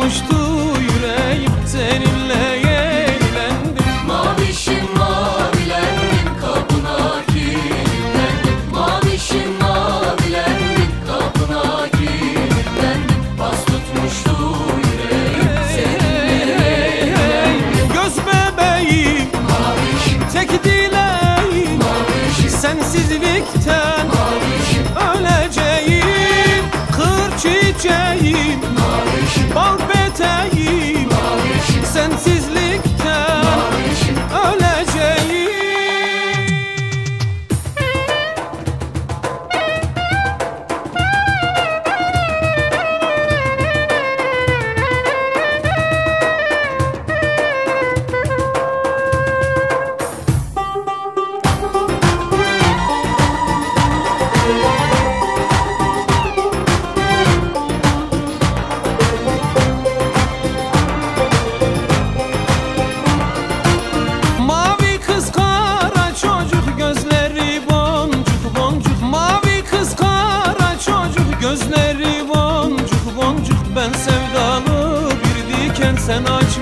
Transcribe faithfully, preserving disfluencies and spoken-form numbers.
tutmuştu yüreğim, seninle yenilendim. Mavişim mavilendim, kapına kilitlendim. Mavişim mavilendim, kapına kilitlendim. Bas tutmuştu yüreğim, seninle yenilendim. Göz bebeğim, Mavişim, tek dileğim, mavişim, sensizlikten mavişim, öleceğim. Kır çiçeğim, mavişim, bal peteğim, mavişim, sensizlikten mavişim. öleceğim. Mavi kız kara çocuk, gözleri boncuk boncuk. Mavi kız kara çocuk, gözleri boncuk boncuk. Ben sevdalı bir diken, sen açma